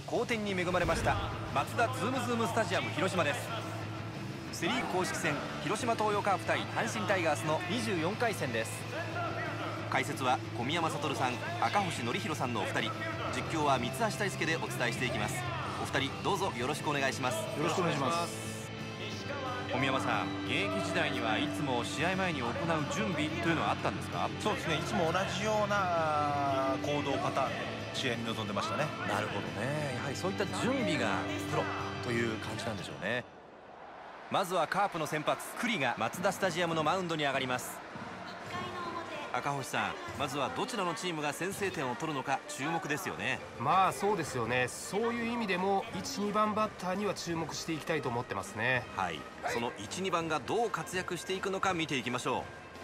好天に恵まれましたマツダズームズームスタジアム広島です。セ・リーグ公式戦広島東洋カープ対阪神タイガースの24回戦です。解説は小宮山悟さん、赤星憲広さんのお二人、実況は三橋大輔でお伝えしていきます。お二人どうぞよろしくお願いします。 よろしくお願いします。 小宮山さん、現役時代にはいつも試合前に行う準備というのはあったんですか？ そうですね、いつも同じような行動パターンで試合に臨んでましたね。 なるほどね。やはりそういった準備がプロという感じなんでしょうね。まずはカープの先発九里がマツダスタジアムのマウンドに上がります。赤星さん、まずはどちらのチームが先制点を取るのか注目ですよね。 まあそうですよね。そういう意味でも1、2番バッターには注目していきたいと思ってますね。 はい、その1、2番がどう活躍していくのか見ていきましょ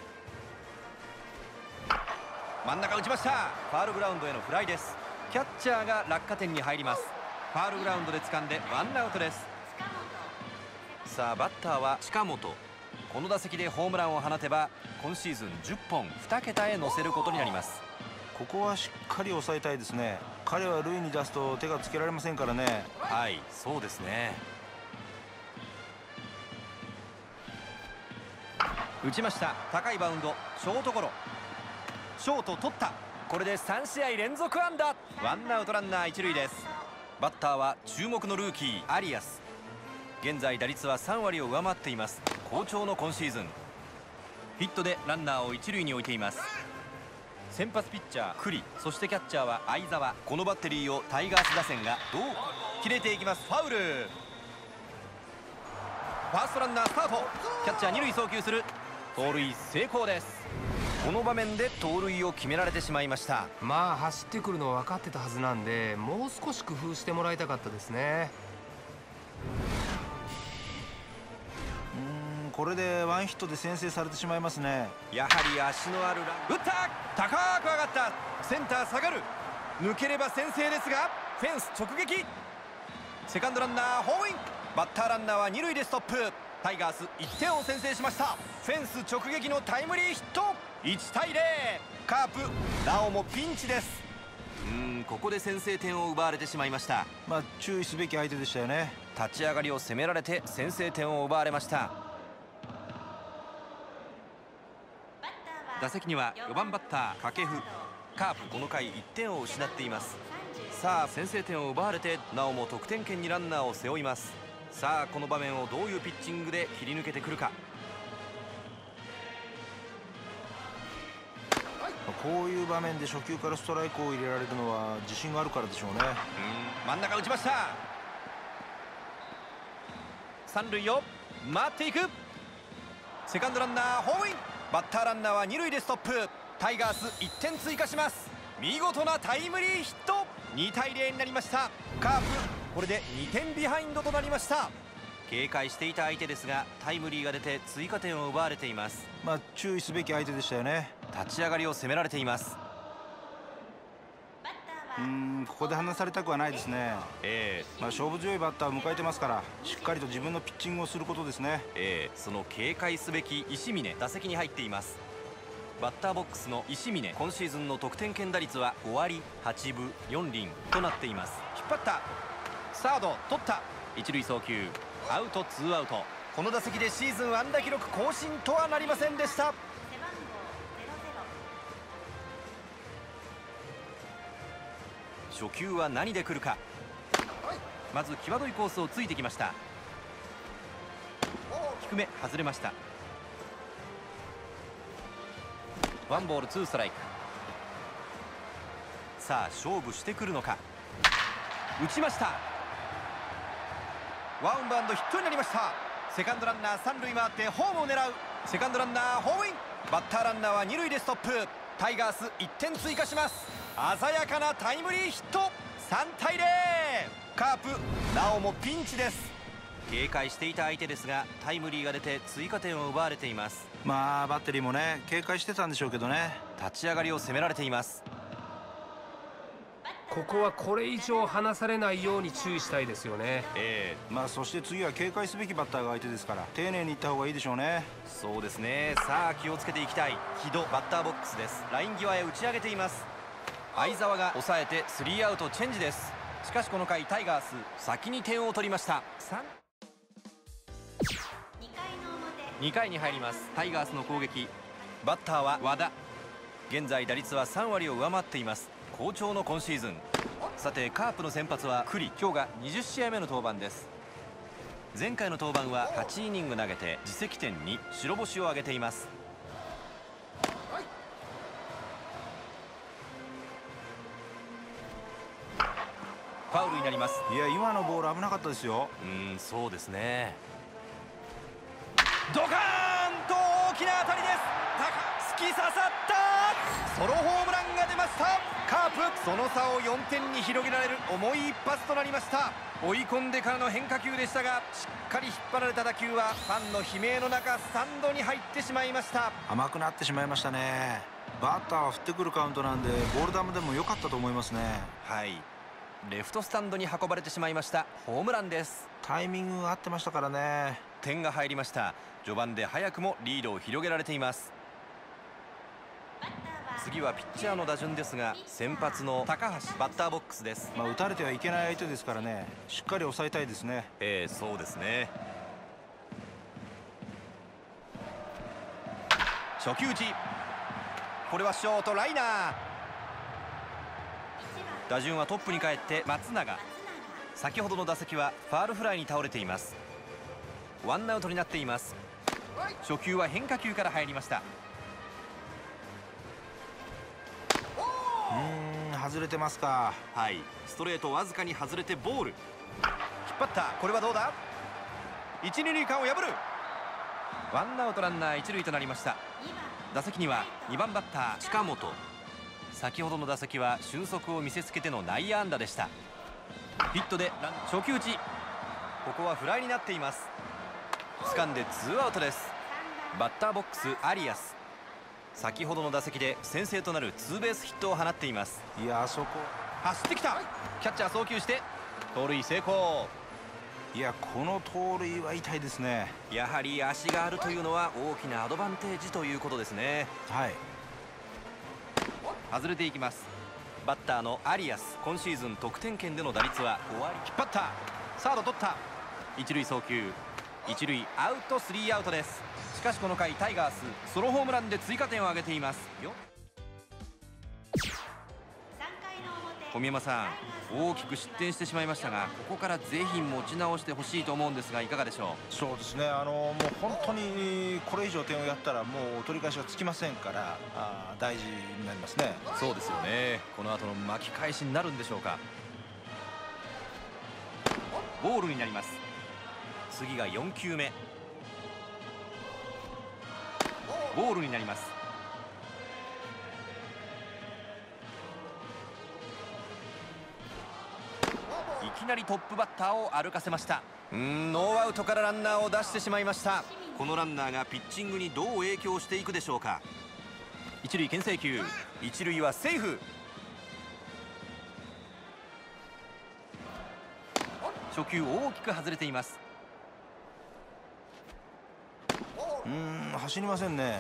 う。真ん中打ちました。ファールグラウンドへのフライです。キャッチャーが落下点に入ります。ファールグラウンドで掴んでワンアウトです。さあバッターは近本。この打席でホームランを放てば今シーズン10本2桁へ乗せることになります。 ここはしっかり抑えたいですね。彼は塁に出すと手がつけられませんからね。 はい、そうですね。打ちました。高いバウンド、ショートゴロ。ショート取った。これで3試合連続安打。ワンアウトランナー1塁です。バッターは注目のルーキーアリアス。現在打率は3割を上回っています。好調の今シーズン。ヒットでランナーを1塁に置いています。先発ピッチャー九里、そしてキャッチャーは相澤。このバッテリーをタイガース打線がどう切れていきます。ファウル。ファーストランナースタート。キャッチャー二塁送球する。盗塁成功です。この場面で盗塁を決められてしまいました。 まあ走ってくるのは分かってたはずなんで、もう少し工夫してもらいたかったですね。 これでワンヒットで先制されてしまいますね。 やはり足のある打った。高く上がった。センター下がる。抜ければ先制ですがフェンス直撃。セカンドランナーホームイン。バッターランナーは二塁でストップ。タイガース1点を先制しました。フェンス直撃のタイムリーヒット。1対0。カープなおもピンチです。ここで先制点を奪われてしまいました。 注意すべき相手でしたよね。 立ち上がりを攻められて先制点を奪われました。打席には4番バッター掛布。カープこの回1点を失っています。さあ先制点を奪われてなおも得点圏にランナーを背負います。さあこの場面をどういうピッチングで切り抜けてくるか。 こういう場面で初球からストライクを入れられるのは自信があるからでしょうね。 真ん中打ちました。三塁を回っていく。セカンドランナーホームイン。バッターランナーは二塁でストップ。タイガース1点追加します。見事なタイムリーヒット。2対0になりました。カープこれで2点ビハインドとなりました。警戒していた相手ですがタイムリーが出て追加点を奪われています。 注意すべき相手でしたよね。 立ち上がりを攻められています。 ここで離されたくはないですね。勝負強いバッターを迎えてますからしっかりと自分のピッチングをすることですね。 その警戒すべき石峰打席に入っています。バッターボックスの石峰、今シーズンの得点圏打率は5割8分4厘となっています。引っ張った。サード取った。一塁送球アウトツーアウト。この打席でシーズン安打記録更新とはなりませんでした。初球は何で来るか。まず際どいコースをついてきました。低め外れました。ワンボールツーストライク。さあ勝負してくるのか。打ちました。ワンバウンドヒットになりました。セカンドランナー三塁回ってホームを狙う。セカンドランナーホームイン。バッターランナーは二塁でストップ。タイガース1点追加します。鮮やかなタイムリーヒット。3対0。カープなおもピンチです。警戒していた相手ですがタイムリーが出て追加点を奪われています。 バッテリーもね警戒してたんでしょうけどね。 立ち上がりを攻められています。 ここはこれ以上離されないように注意したいですよね。 そして次は警戒すべきバッターが相手ですから丁寧にいった方がいいでしょうね。 そうですね。さあ気をつけていきたい。木戸バッターボックスです。ライン際へ打ち上げています。相澤が抑えてスリーアウトチェンジです。 しかしこの回タイガース先に点を取りました。2回に入ります。タイガースの攻撃、バッターは和田。現在打率は3割を上回っています。好調の今シーズン。さてカープの先発は九里。今日が20試合目の登板です。前回の登板は8イニング投げて自責点2、白星を挙げています。ファウルになります。 いや、今のボール危なかったですよ。 そうですね。ドカーンと大きな当たりです。突き刺さった。ソロホームランが出ました。カープその差を4点に広げられる重い一発となりました。追い込んでからの変化球でしたが、しっかり引っ張られた打球はファンの悲鳴の中スタンドに入ってしまいました。 甘くなってしまいましたね。バッターは振ってくるカウントなんでボール球でも良かったと思いますね。 はい、レフトスタンドに運ばれてしまいました。ホームランです。 タイミングが合ってましたからね。 点が入りました。序盤で早くもリードを広げられています。次はピッチャーの打順ですが、先発の高橋バッターボックスです。 打たれてはいけない相手ですからね、しっかり抑えたいですね。 そうですね。初球打ち、これはショートライナー。打順はトップに帰って松永。先ほどの打席はファールフライに倒れています。ワンアウトになっています。初球は変化球から入りました。 外れてますか。 はい、ストレートわずかに外れてボール。引っ張った。これはどうだ。一二塁間を破る。ワンアウトランナー一塁となりました。打席には2番バッター近本。先ほどの打席は俊足を見せつけての内野安打でした。ヒットで初球打ち、ここはフライになっています。掴んでツーアウトです。バッターボックスアリアス。先ほどの打席で先制となるツーベースヒットを放っています。 いや、あそこ走ってきた。キャッチャー送球して盗塁成功。 いや、この盗塁は痛いですね。 やはり足があるというのは大きなアドバンテージということですね。 はい、 外れていきます。バッターのアリアス。今シーズン得点圏での打率は5割。引っ張った。サード取った。一塁送球、一塁アウト、スリーアウトです。しかしこの回タイガースソロホームランで追加点を挙げていますよ。小宮山さん、大きく失点してしまいましたが、ここからぜひ持ち直してほしいと思うんですが、いかがでしょう。 そうですね、もう本当にこれ以上点をやったらもう取り返しがつきませんから、大事になりますね。 そうですよね。この後の巻き返しになるんでしょうか。ボールになります。次が4球目。ボールになります。いきなりトップバッターを歩かせました。ノーアウトからランナーを出してしまいました。このランナーがピッチングにどう影響していくでしょうか。一塁牽制球、一塁はセーフ。初球大きく外れています。 走りませんね。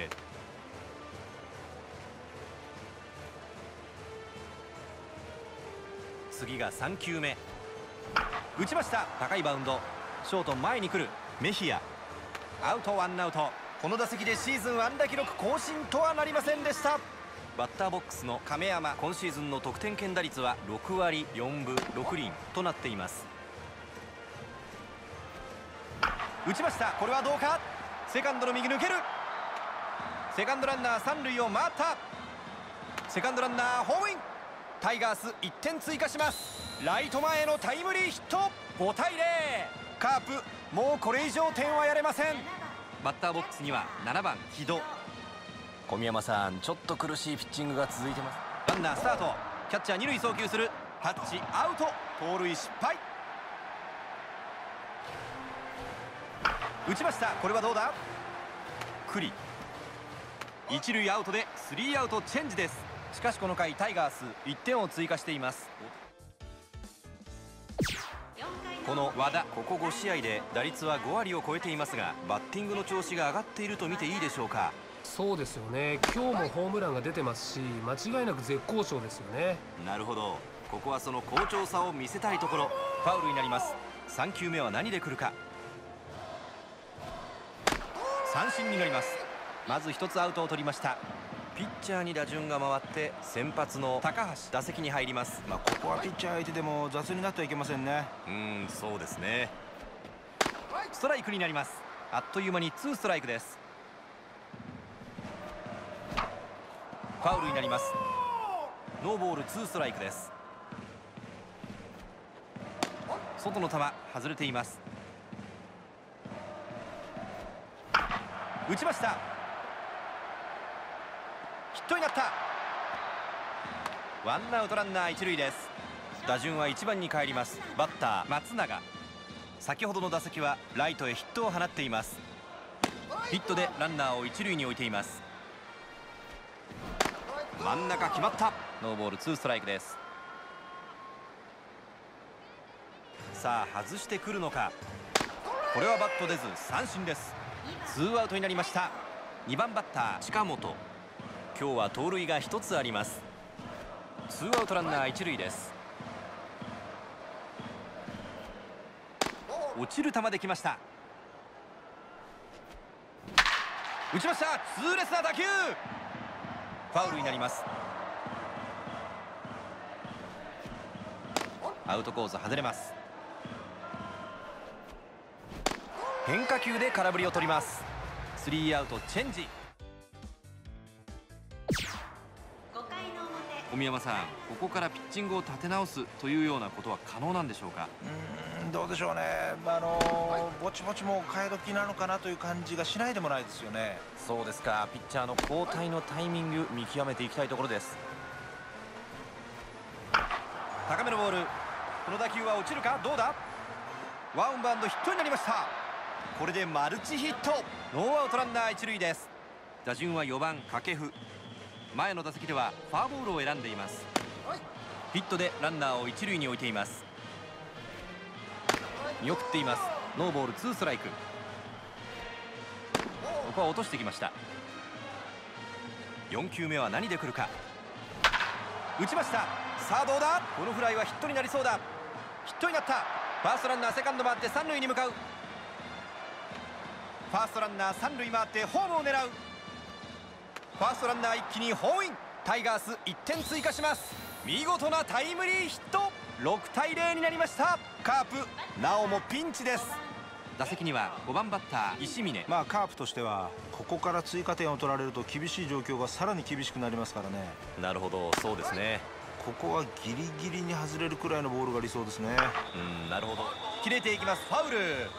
次が3球目。打ちました。高いバウンド。ショート前に来るメヒア。アウト、ワンアウト。この打席でシーズン安打記録更新とはなりませんでした。バッターボックスの亀山。今シーズンの得点圏打率は6割4分6厘となっています。打ちました。これはどうか。セカンドの右抜ける。セカンドランナー三塁を回った。セカンドランナーホームイン。タイガース1点追加します。ライト前へのタイムリーヒット。5対0。カープもうこれ以上点はやれません。バッターボックスには7番木戸。小宮山さん、ちょっと苦しいピッチングが続いてます。ランナースタート。キャッチャー二塁送球する。タッチアウト。盗塁失敗。打ちました。これはどうだ。栗。一塁アウトでスリーアウトチェンジです。しかしこの回タイガース1点を追加しています。この和田、ここ5試合で打率は5割を超えていますが、バッティングの調子が上がっていると見ていいでしょうか。 そうですよね。今日もホームランが出てますし、間違いなく絶好調ですよね。 なるほど。 ここはその好調さを見せたいところ。ファウルになります。3球目は何で来るか。三振になります。まず1つアウトを取りました。ピッチャーに打順が回って先発の高橋打席に入ります。 ここはピッチャー相手でも雑になってはいけませんね。 そうですね。ストライクになります。あっという間に2ストライクです。ファウルになります。ノーボール2ストライクです。外の球外れています。打ちました。ヒットになった。ワンアウトランナー一塁です。打順は1番に帰ります。バッター松永。先ほどの打席はライトへヒットを放っています。ヒットでランナーを一塁に置いています。真ん中決まった。ノーボール2ストライクです。さあ外してくるのか。これはバット出ず三振です。2アウトになりました。2番バッター近本。今日は盗塁が1つあります。2アウトランナー一塁です。落ちる球できました。打ちました。痛烈な打球。ファウルになります。アウトコース外れます。変化球で空振りを取ります。3アウトチェンジ。小宮山さん、ここからピッチングを立て直すというようなことは可能なんでしょうか。 どうでしょうね。ぼちぼちもう替え時なのかなという感じがしないでもないですよね。 そうですか。ピッチャーの交代のタイミング見極めていきたいところです。高めのボール。この打球は落ちるか。どうだ。ワンバウンドヒットになりました。これでマルチヒット。ノーアウトランナー一塁です。打順は4番掛布。前の打席ではフォアボールを選んでいます。ヒットでランナーを一塁に置いています。見送っています。ノーボール2ストライク。ここは落としてきました。4球目は何で来るか。打ちました。さあどうだ。このフライはヒットになりそうだ。ヒットになった。ファーストランナーセカンド回って三塁に向かう。ファーストランナー三塁回ってホームを狙う。ファーストランナー一気にホームイン。タイガース1点追加します。見事なタイムリーヒット。6対0になりました。カープなおもピンチです。打席には5番バッター石峰。 カープとしてはここから追加点を取られると厳しい状況がさらに厳しくなりますからね。 なるほど、そうですね。 ここはギリギリに外れるくらいのボールが理想ですね。 なるほど。切れていきます。ファウル。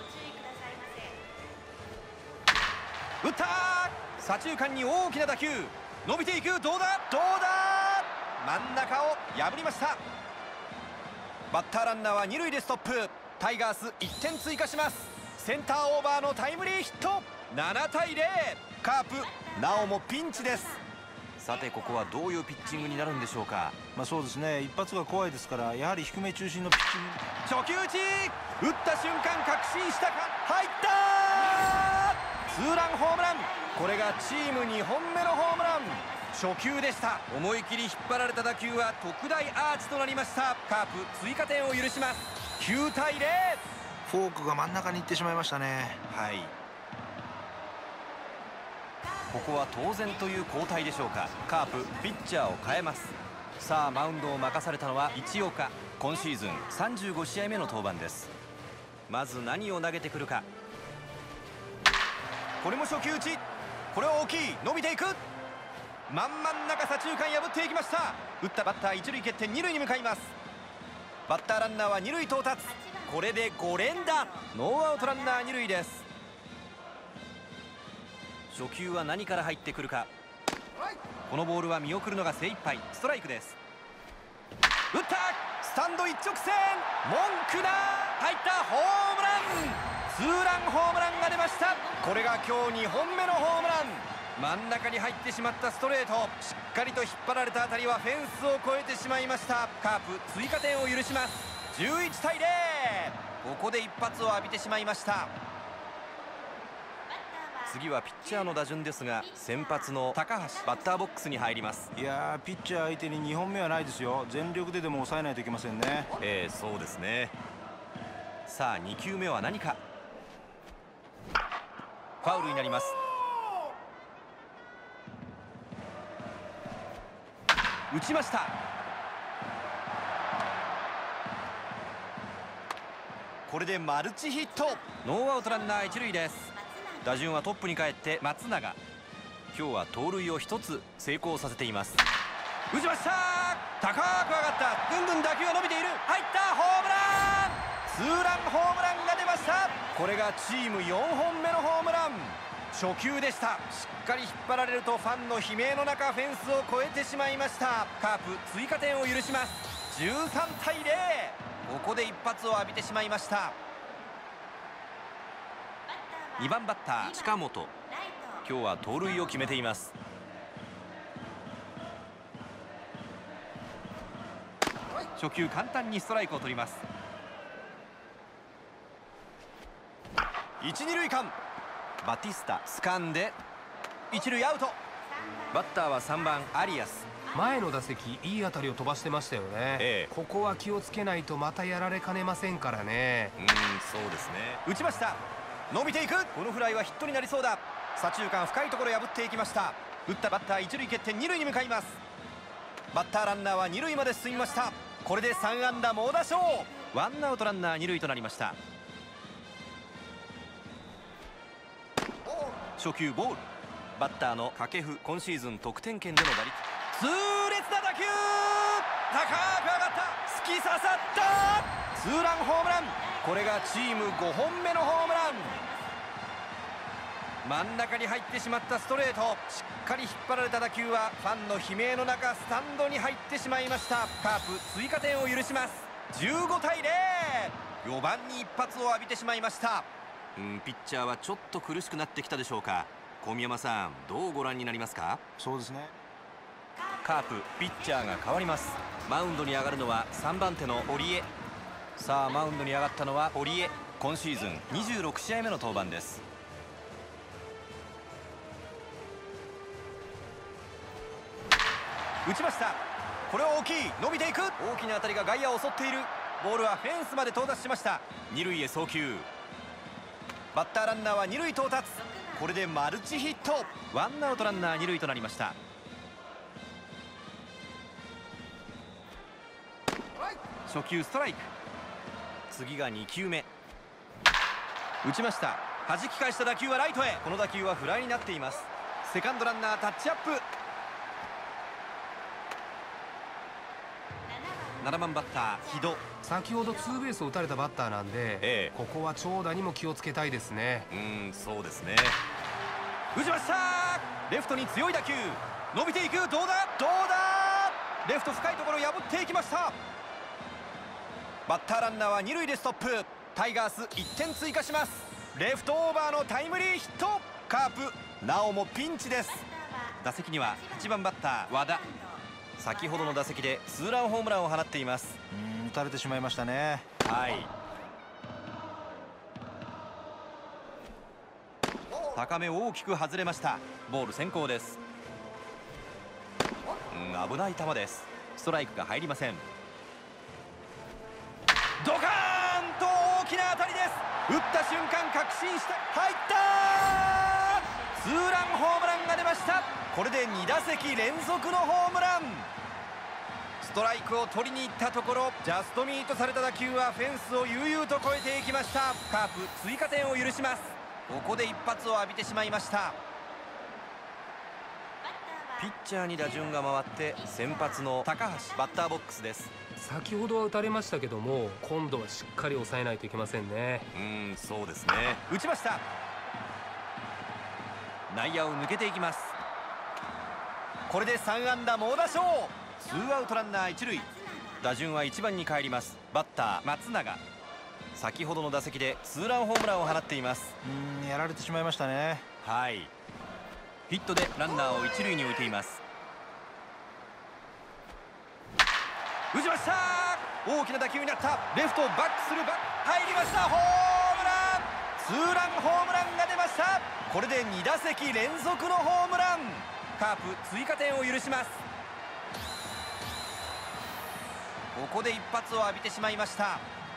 打った。左中間に大きな打球。伸びていく。どうだ。どうだ。真ん中を破りました。バッターランナーは二塁でストップ。タイガース1点追加します。センターオーバーのタイムリーヒット。7対0。カープなおもピンチです。さてここはどういうピッチングになるんでしょうか。 そうですね。一発が怖いですから、やはり低め中心のピッチング。 初球打ち。打った瞬間確信したか。入った。ツーランホームラン。これがチーム2本目のホームラン。初球でした。思い切り引っ張られた打球は特大アーチとなりました。カープ追加点を許します。9対0。 フォークが真ん中に行ってしまいましたね。 はい。ここは当然という交代でしょうか。カープピッチャーを変えます。さあマウンドを任されたのは市岡。今シーズン35試合目の登板です。まず何を投げてくるか。これも初球打ち。これは大きい。伸びていく。真ん中左中間破っていきました。打ったバッター一塁蹴って二塁に向かいます。バッターランナーは二塁到達。これで5連打。ノーアウトランナー二塁です。初球は何から入ってくるか。このボールは見送るのが精一杯。ストライクです。打った。スタンド一直線。文句な。入った。ホームラン。ツーランホームランが出ました。これが今日2本目のホームラン。真ん中に入ってしまったストレート。しっかりと引っ張られた当たりはフェンスを越えてしまいました。カープ追加点を許します。11対0。ここで一発を浴びてしまいました。 次はピッチャーの打順ですが、先発の高橋バッターボックスに入ります。 いやー、ピッチャー相手に2本目はないですよ。全力ででも抑えないといけませんね。 そうですね。さあ2球目は何か。ファウルになります。打ちました。これでマルチヒット。ノーアウトランナー一塁です。打順はトップに帰って松永。今日は盗塁を1つ成功させています。打ちました。高く上がった。ぐんぐん打球が伸びている。入った。ホームラン。ツーランホームランが出ました。これがチーム4本目のホームラン。初球でした。しっかり引っ張られるとファンの悲鳴の中、フェンスを越えてしまいました。カープ追加点を許します。13対0。ここで一発を浴びてしまいました。2番バッター近本。今日は盗塁を決めています。初球簡単にストライクを取ります。一二塁間。バティスタ掴んで一塁アウト。バッターは3番アリアス。 前の打席いい当たりを飛ばしてましたよね、ここは気をつけないとまたやられかねませんからね。 そうですね。打ちました。伸びていく。このフライはヒットになりそうだ。左中間深いところ破っていきました。打ったバッター一塁蹴って二塁に向かいます。バッターランナーは二塁まで進みました。これで3安打猛打賞。ワンアウトランナー二塁となりました。初球ボール。バッターの掛布、今シーズン得点圏での打率。痛烈な打球。高く上がった。突き刺さったツーランホームラン。これがチーム5本目のホームラン。真ん中に入ってしまったストレート。しっかり引っ張られた打球はファンの悲鳴の中、スタンドに入ってしまいました。カープ追加点を許します。15対0。4番に一発を浴びてしまいました。ピッチャーはちょっと苦しくなってきたでしょうか。小宮山さん、どうご覧になりますか。 そうですね。 カープピッチャーが変わります。マウンドに上がるのは3番手の堀江。さあマウンドに上がったのは堀江。今シーズン26試合目の登板です。打ちました。これは大きい。伸びていく。大きな当たりが外野を襲っている。ボールはフェンスまで到達しました。二塁へ送球。バッターランナーは二塁到達。これでマルチヒット。ワンアウトランナー二塁となりました。初球ストライク。次が2球目。打ちました。弾き返した打球はライトへ。この打球はフライになっています。セカンドランナータッチアップ。7番バッター木戸。 先ほどツーベースを打たれたバッターなんで、ここは長打にも気をつけたいですね。 そうですね。打ちました。レフトに強い打球。伸びていく。どうだどうだ。レフト深いところ破っていきました。バッターランナーは二塁でストップ。タイガース1点追加します。レフトオーバーのタイムリーヒット。カープなおもピンチです。打席には8番バッター和田。先ほどの打席でツーランホームランを放っています。 打たれてしまいましたね。 高め大きく外れました。ボール先行です。危ない球です。ストライクが入りません。ドカーンと大きな当たりです。打った瞬間確信して入った。ツーランホームランが出ました。これで2打席連続のホームラン。ストライクを取りに行ったところ、ジャストミートされた打球はフェンスを悠々と越えていきました。カープ追加点を許します。ここで一発を浴びてしまいました。ピッチャーに打順が回って先発の高橋バッターボックスです。 先ほどは打たれましたけども、今度はしっかり抑えないといけませんね。 そうですね。打ちました。内野を抜けていきます。これで3安打猛打賞。ツーアウトランナー一塁。打順は1番に帰ります。バッター松永。先ほどの打席でツーランホームランを放っています。 やられてしまいましたね。 ヒットでランナーを一塁に置いています。打ちました。大きな打球になった。レフトをバックする。入りました。ホームラン。ツツーランホームランが出ました。これで2打席連続のホームラン。カープ追加点を許します。ここで一発を浴びてしまいました。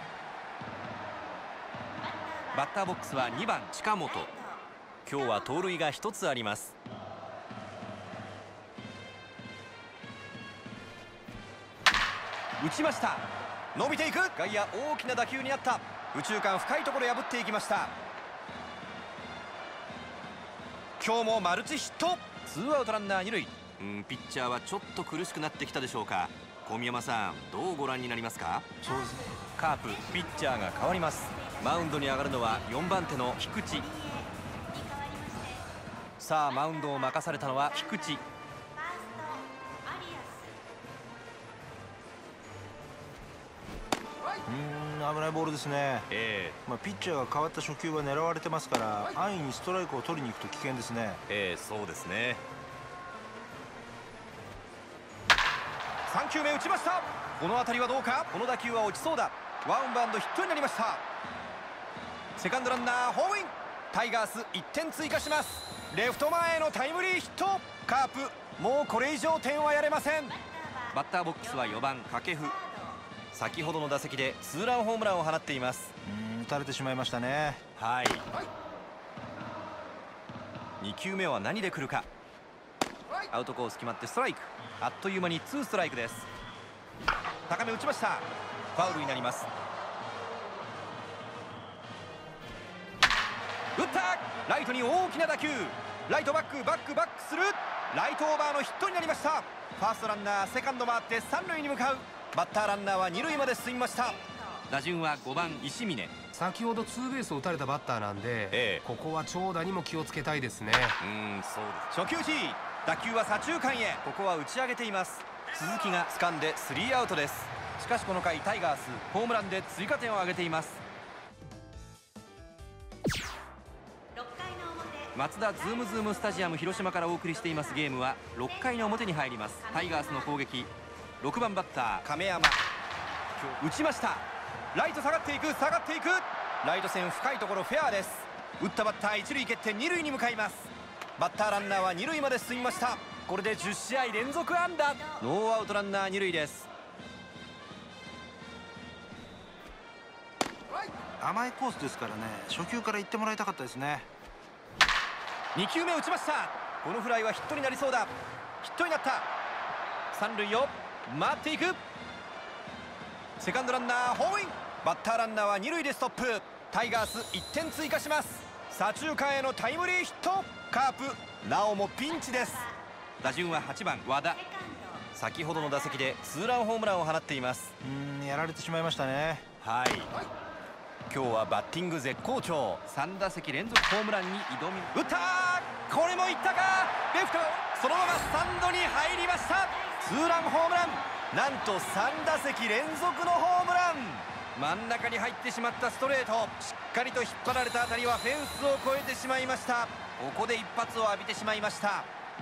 バッターボックスは2番近本。今日は盗塁が1つあります。打ちました。伸びていく。外野大きな打球になった。右中間深いところ破っていきました。今日もマルチヒット。ツーアウトランナー2塁。ピッチャーはちょっと苦しくなってきたでしょうか。小宮山さん、どうご覧になりますか。 そうですね。 カープピッチャーが変わります。マウンドに上がるのは4番手の菊池。さあマウンドを任されたのは菊池。 危ないボールですね。ピッチャーが変わった初球は狙われてますから、安易にストライクを取りに行くと危険ですね。 そうですね。3球目打ちました。この当たりはどうか。この打球は落ちそうだ。ワンバウンドヒットになりました。セカンドランナーホームイン。タイガース1点追加します。レフト前へのタイムリーヒット。カープもうこれ以上点はやれません。バッターボックスは4番掛布。先ほどの打席でツーランホームランを放っています。 打たれてしまいましたね。 2球目は何で来るか。アウトコース決まってストライク。あっという間に2ストライクです。高め打ちました。ファウルになります。打った。ライトに大きな打球。ライトバックする。ライトオーバーのヒットになりました。ファーストランナーセカンド回って三塁に向かう。バッターランナーは二塁まで進みました。打順は5番石峰。 先ほどツーベースを打たれたバッターなんで、ここは長打にも気をつけたいですね。 そうです。初球打ち。打球は左中間へ。ここは打ち上げています。鈴木が掴んでスリーアウトです。しかしこの回タイガースホームランで追加点を挙げています。マツダズームズームスタジアム広島からお送りしていますゲームは6回の表に入ります。タイガースの攻撃。6番バッター亀山。打ちました。ライト下がっていく。ライト線深いところフェアです。打ったバッター一塁蹴って二塁に向かいます。バッターランナーは二塁まで進みました。これで10試合連続安打。ノーアウトランナー二塁です。 甘いコースですからね、初球から行ってもらいたかったですね。 2球目打ちました。このフライはヒットになりそうだ。ヒットになった。三塁を回っていく。セカンドランナーホームイン。バッターランナーは二塁でストップ。タイガース1点追加します。左中間へのタイムリーヒット。カープなおもピンチです。打順は8番和田。先ほどの打席でツーランホームランを放っています。 やられてしまいましたね。 今日はバッティング絶好調。3打席連続ホームランに挑み打った。これもいったか。レフトそのままスタンドに入りました。ツーランホームラン。なんと3打席連続のホームラン。真ん中に入ってしまったストレート。しっかりと引っ張られた当たりはフェンスを越えてしまいました。ここで一発を浴びてしまいました。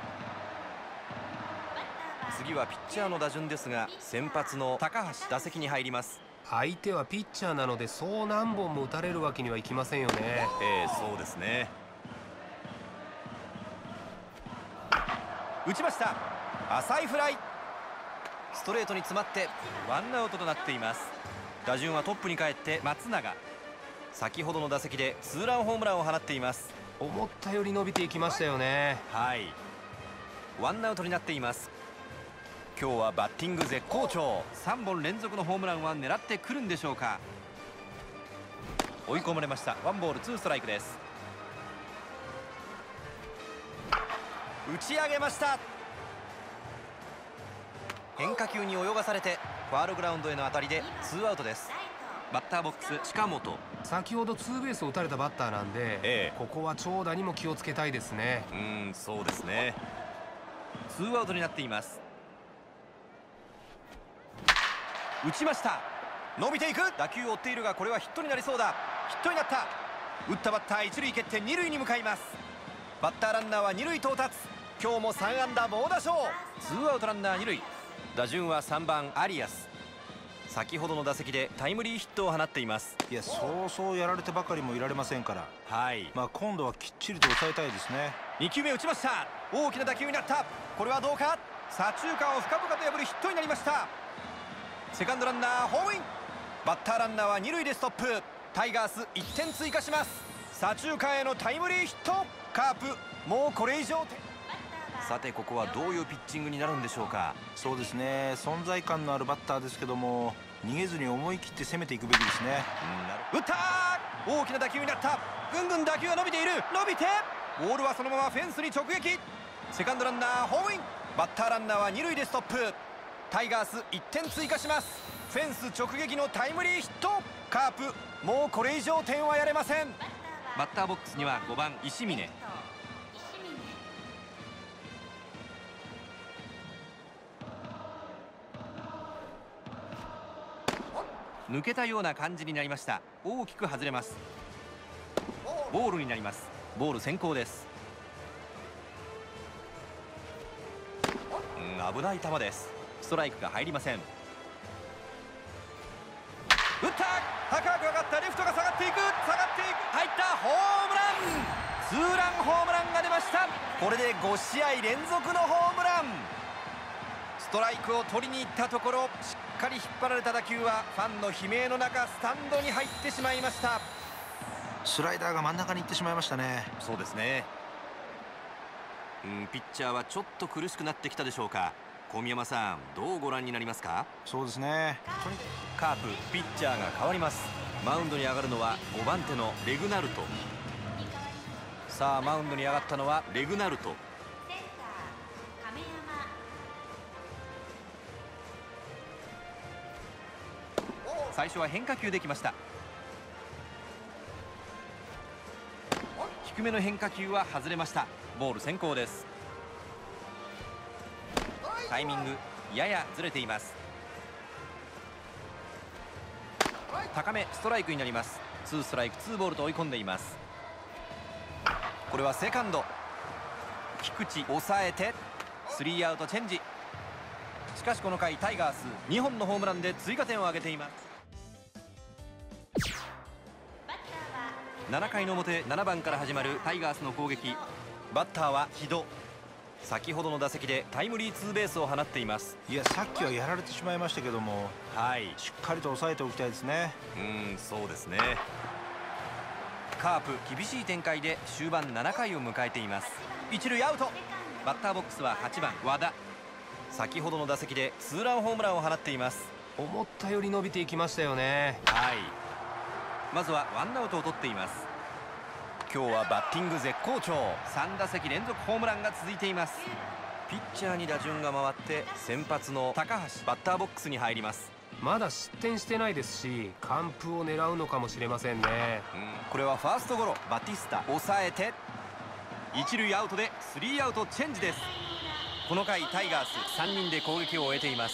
次はピッチャーの打順ですが、先発の高橋打席に入ります。 相手はピッチャーなのでそう何本も打たれるわけにはいきませんよね。 そうですね。打ちました。浅いフライ。ストレートに詰まってワンアウトとなっています。打順はトップに帰って松永。先ほどの打席でツーランホームランを放っています。 思ったより伸びていきましたよね。 ワンアウトになっています。今日はバッティング絶好調。3本連続のホームランは狙ってくるんでしょうか。追い込まれました。ワンボールツーストライクです。打ち上げました。変化球に泳がされてファウルグラウンドへの当たりでツーアウトです。バッターボックス近本。 先ほどツーベースを打たれたバッターなんで、ここは長打にも気をつけたいですね。 そうですね。ツーアウトになっています。打ちました。伸びていく。打球を追っているがこれはヒットになりそうだ。ヒットになった。打ったバッター一塁蹴って二塁に向かいます。バッターランナーは二塁到達。今日も3安打猛打賞。ツーアウトランナー二塁。打順は3番アリアス。 先ほどの打席でタイムリーヒットを放っています。 いや、そうそうやられてばかりもいられませんから、はい、今度はきっちりと抑えたいですね。 2球目打ちました。大きな打球になった。これはどうか。左中間を深々と破るヒットになりました。セカンドランナーホームイン。バッターランナーは2塁でストップ。タイガース1点追加します。左中間へのタイムリーヒット。カープもうこれ以上。さてここはどういうピッチングになるんでしょうか。 そうですね、存在感のあるバッターですけども、逃げずに思い切って攻めていくべきですね。 打ったー。大きな打球になった。ぐんぐん打球が伸びている。伸びてボールはそのままフェンスに直撃。セカンドランナーホームイン。バッターランナーは2塁でストップ。タイガース1点追加します。フェンス直撃のタイムリーヒット。カープもうこれ以上点はやれません。バッターボックスには5番石峰。抜けたような感じになりました。大きく外れます。ボールになります。ボール先行です。危ない球です。ストライクが入りません。打った高く上がった。レフトが下がっていく。入ったホームラン。ツーランホームランが出ました。これで5試合連続のホームラン。ストライクを取りに行ったところ、しっかり引っ張られた打球はファンの悲鳴の中スタンドに入ってしまいました。 スライダーが真ん中に行ってしまいましたね。 そうですね。ピッチャーはちょっと苦しくなってきたでしょうか。小宮山さん、どうご覧になりますか。 そうですね、 カープピッチャーが変わります。マウンドに上がるのは5番手のレグナルト。さあマウンドに上がったのはレグナルト。最初は変化球できました。低めの変化球は外れました。ボール先行です。タイミングややずれています。高めストライクになります。2ストライク2ボールと追い込んでいます。これはセカンド菊池抑えて3アウトチェンジ。しかしこの回タイガース2本のホームランで追加点を挙げています。7回の表7番から始まるタイガースの攻撃。バッターは木戸。先ほどの打席でタイムリーツーベースを放っています。 いや、さっきはやられてしまいましたけども、はい、しっかりと抑えておきたいですね。 そうですね。カープ厳しい展開で終盤7回を迎えています。一塁アウト。バッターボックスは8番和田。先ほどの打席でツーランホームランを放っています。 思ったより伸びていきましたよね。 はい、まずはワンアウトを取っています。今日はバッティング絶好調。3打席連続ホームランが続いています。ピッチャーに打順が回って先発の高橋バッターボックスに入ります。 まだ失点してないですし完封を狙うのかもしれませんね。 これはファーストゴロ。バティスタ抑えて一塁アウトで3アウトチェンジです。この回タイガース3人で攻撃を終えています。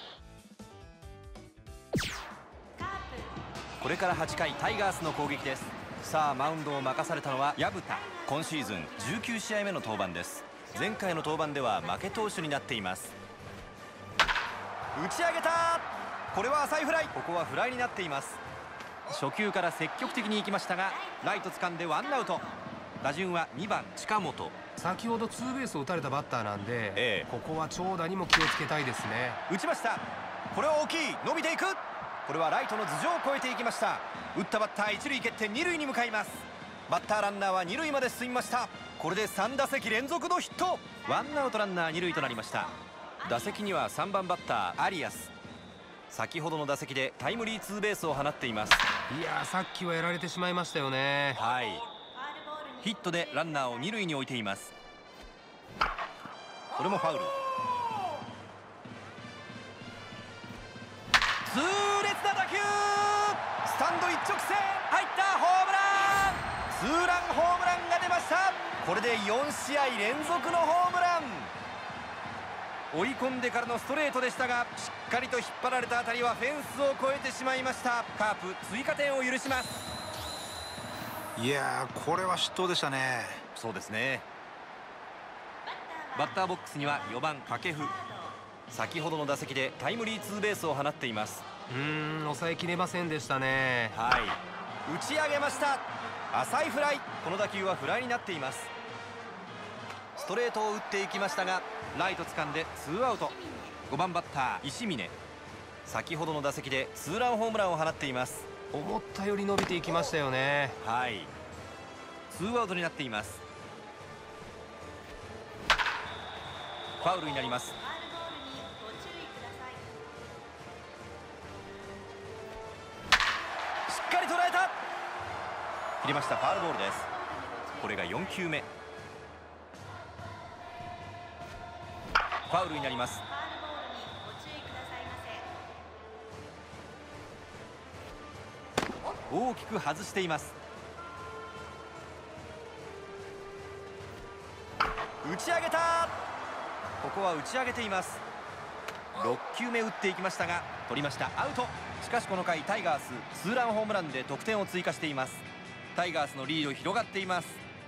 これから8回タイガースの攻撃です。さあマウンドを任されたのは薮田。今シーズン19試合目の登板です。前回の登板では負け投手になっています。打ち上げた。これは浅いフライ。ここはフライになっています。初球から積極的に行きましたがライト掴んでワンアウト。打順は2番近本。 先ほどツーベースを打たれたバッターなんで、ここは長打にも気をつけたいですね。 打ちました。これは大きい。伸びていく。これはライトの頭上を越えていきました。打ったバッター一塁蹴って二塁に向かいます。バッターランナーは二塁まで進みました。これで3打席連続のヒット。ワンアウトランナー二塁となりました。打席には3番バッターアリアス。先ほどの打席でタイムリーツーベースを放っています。 いやー、さっきはやられてしまいましたよね。 はい、ヒットでランナーを二塁に置いています。これもファウル。痛烈な打球。スタンド一直線入ったホームラン。ツーランホームランが出ました。これで4試合連続のホームラン。追い込んでからのストレートでしたがしっかりと引っ張られた当たりはフェンスを越えてしまいました。カープ追加点を許します。 いやー、これは失投でしたね。 そうですね。バッターボックスには4番掛布。先ほどの打席でタイムリーツーベースを放っています。 抑えきれませんでしたね。 はい、打ち上げました。浅いフライ。この打球はフライになっています。ストレートを打っていきましたがライト掴んでツーアウト。5番バッター石峰、先ほどの打席でツーランホームランを放っています。 思ったより伸びていきましたよね。 はい、ツーアウトになっています。ファウルになります。しっかり捉えた。切れました。ファウルボールです。これが4球目。ファウルになります。大きく外しています。打ち上げた。ここは打ち上げています。6球目打っていきましたが取りました。アウト。しかしこの回タイガースツーランホームランで得点を追加しています。タイガースのリード広がっています。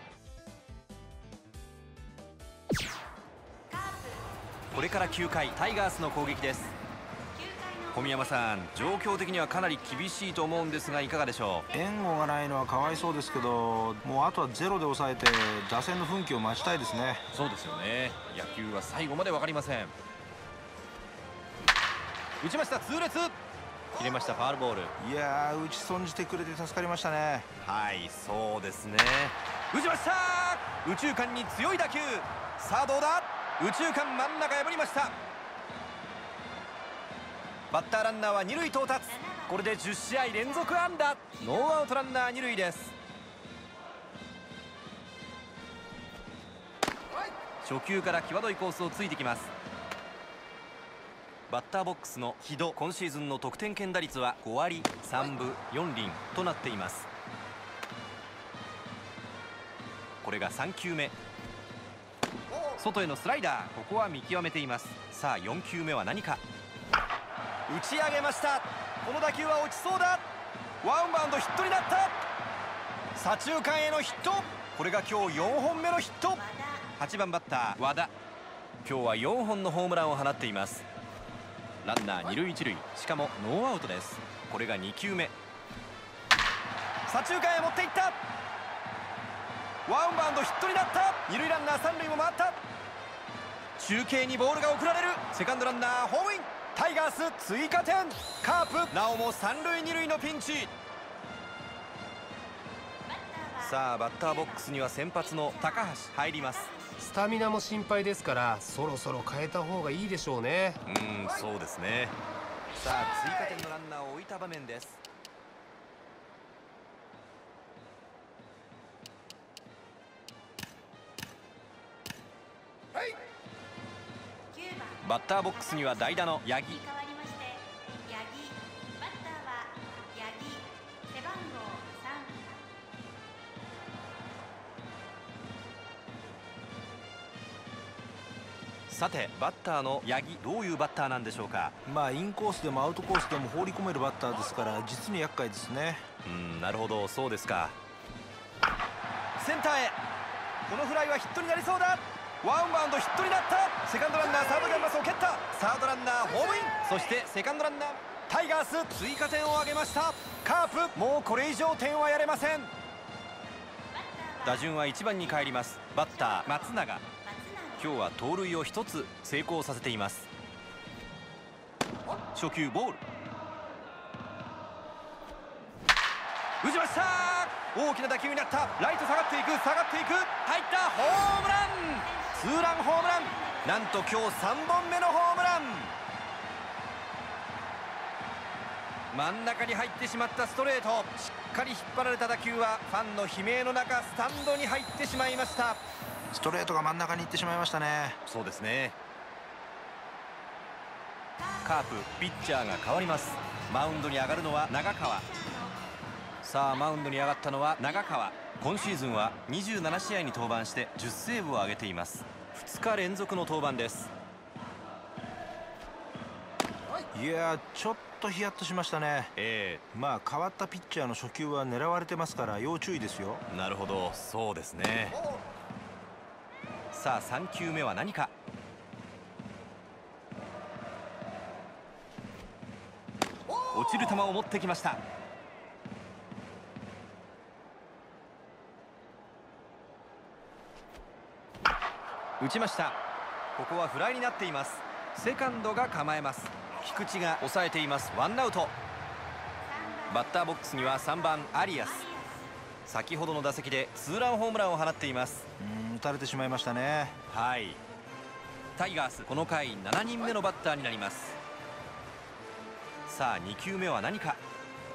これから9回タイガースの攻撃です。小宮山さん、状況的にはかなり厳しいと思うんですがいかがでしょう。 援護がないのはかわいそうですけど、もうあとはゼロで抑えて打線の奮起を待ちたいですね。 そうですよね。野球は最後まで分かりません。打ちました。痛烈。切れました。ファールボール。 いやー、打ち損じてくれて助かりましたね。 はい、そうですね。打ちました。右中間に強い打球。さあどうだ。右中間真ん中破りました。バッターランナーは二塁到達。これで10試合連続安打。ノーアウトランナー二塁です。初球から際どいコースをついてきます。バッターボックスの木戸、今シーズンの得点圏打率は5割3分4厘となっています。これが3球目。外へのスライダー。ここは見極めています。さあ4球目は何か。打ち上げました。この打球は落ちそうだ。ワンバウンドヒットになった。左中間へのヒット。これが今日4本目のヒット。8番バッター和田、今日は4本のホームランを放っています。ランナー二塁一塁、しかもノーアウトです。これが2球目。左中間へ持っていった。ワンバウンドヒットになった。二塁ランナー三塁も回った。中継にボールが送られる。セカンドランナーホームイン。タイガース追加点。カープなおも三塁二塁のピンチ。さあバッターボックスには先発の高橋入ります。 スタミナも心配ですからそろそろ変えた方がいいでしょうね。 そうですね。さあ追加点のランナーを置いた場面です。バッターボックスには代打の八木。さてバッターの八木、どういうバッターなんでしょうか。 まあインコースでもアウトコースでも放り込めるバッターですから実に厄介ですね。 なるほど、そうですか。センターへ。このフライはヒットになりそうだ。ワンバウンドヒットになった。セカンドランナーサードキャンバスを蹴った。サードランナーホームイン。そしてセカンドランナータイガース追加点を挙げました。カープもうこれ以上点はやれません。打順は1番に帰ります。バッター松永、今日は盗塁を1つ成功させています。初球ボール。打ちました。大きな打球になった。ライト下がっていく、下がっていく。入った。ホームラン。ツーランホームラン。なんと今日3本目のホームラン。真ん中に入ってしまったストレート。しっかり引っ張られた打球はファンの悲鳴の中スタンドに入ってしまいました。 ストレートが真ん中に行ってしまいましたね。 そうですね。カープピッチャーが変わります。マウンドに上がるのは長川。さあマウンドに上がったのは長川。今シーズンは27試合に登板して10セーブを挙げています。2日連続の登板です。 いやー、ちょっとヒヤッとしましたね。まあ変わったピッチャーの初球は狙われてますから要注意ですよ。 なるほど、そうですね。さあ3球目は何か。 落ちる球を持ってきました。打ちました。ここはフライになっています。セカンドが構えます。菊池が抑えています。ワンアウト。バッターボックスには3番アリアス。先ほどの打席でツーランホームランを放っています。 打たれてしまいましたね。 はい。タイガースこの回7人目のバッターになります。さあ2球目は何か。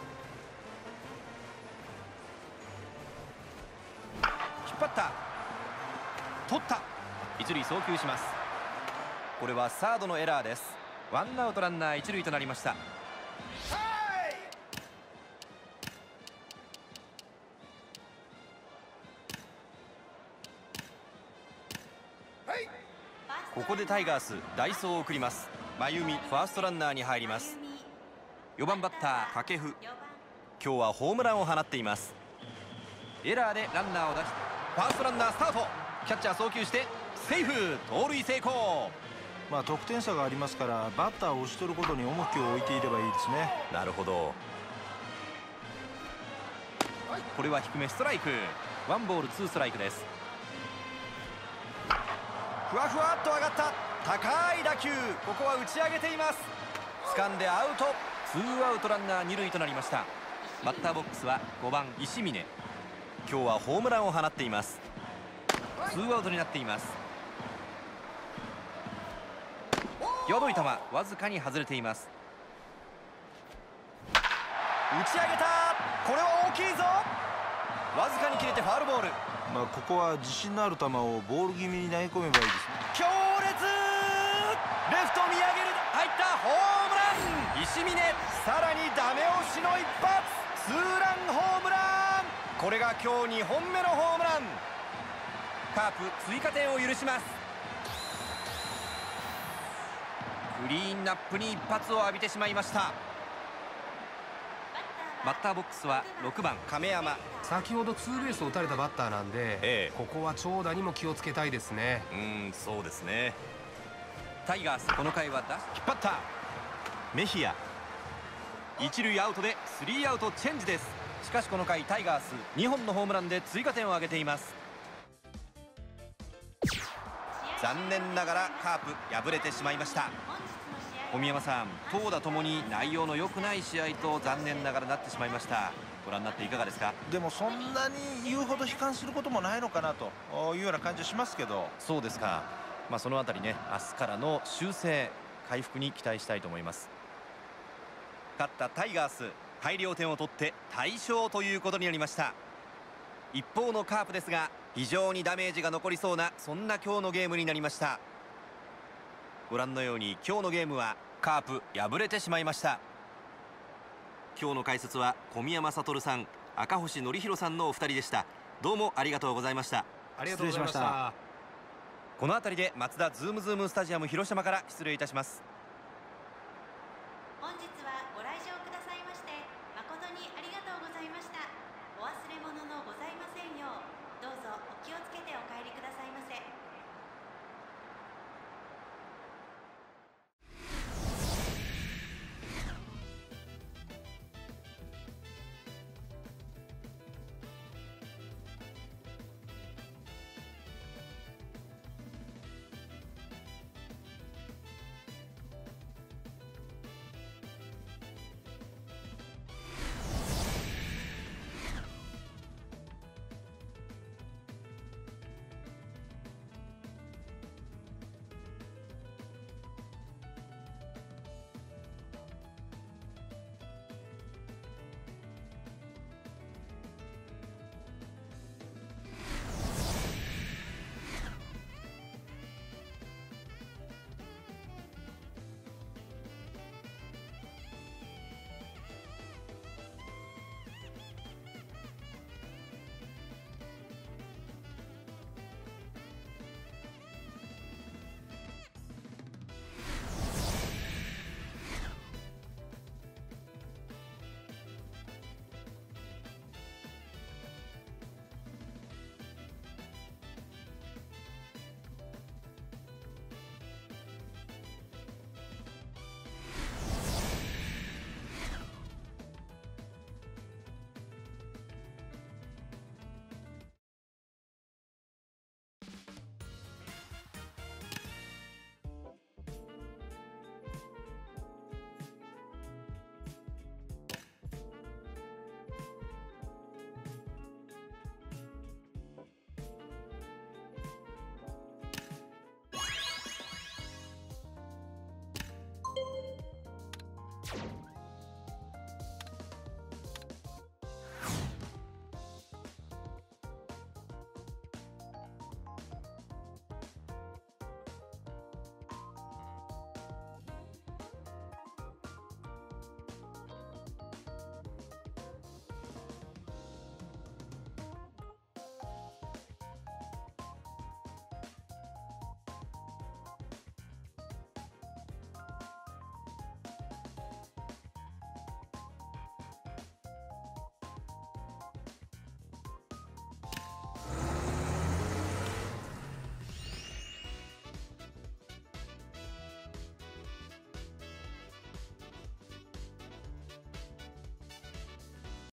引っ張った、取った、一塁送球します。これはサードのエラーです。ワンアウトランナー一塁となりました。ここでタイガース代走を送ります。真由美ファーストランナーに入ります。4番バッター掛布、今日はホームランを放っています。エラーでランナーを出してファーストランナースタート、キャッチャー送球してセーフ、盗塁成功。 得点差がありますからバッターを打ち取ることに重きを置いていればいいですね。 なるほど。これは低めストライク。ワンボールツーストライクです。ふわふわっと上がった高い打球、ここは打ち上げています。掴んでアウト。ツーアウトランナー二塁となりました。バッターボックスは5番石峰、今日はホームランを放っています。ツーアウトになっています。際どい球、わずかに外れています。打ち上げた、これは大きいぞ。わずかに切れてファウルボール。 ここは自信のある球をボール気味に投げ込めばいいですね。 強烈、レフト見上げる、入った、ホームラン。石峰、さらにダメ押しの一発、ツーランホームラン。これが今日2本目のホームラン。カープ追加点を許します。クリーンナップに一発を浴びてしまいました。バッターボックスは6番亀山。 先ほどツーベースを打たれたバッターなんで、ここは長打にも気をつけたいですね。 そうですね。タイガースこの回は引っ張ったメヒア、一塁アウトでスリーアウトチェンジです。しかしこの回タイガース2本のホームランで追加点を挙げています。残念ながらカープ敗れてしまいました。小宮山さん、投打ともに内容の良くない試合と残念ながらなってしまいました。ご覧になっていかがですか？ でもそんなに言うほど悲観することもないのかなというような感じはしますけど。 そうですか。そのあたりね、明日からの修正回復に期待したいと思います。勝ったタイガース、大量点を取って大勝ということになりました。一方のカープですが、非常にダメージが残りそうな、そんな今日のゲームになりました。ご覧のように今日のゲームはカープ敗れてしまいました。今日の解説は小宮山悟さん、赤星憲広さんのお二人でした。どうもありがとうございました。 ありがとうございました。 この辺りでマツダズームズームスタジアム広島から失礼いたします。 本日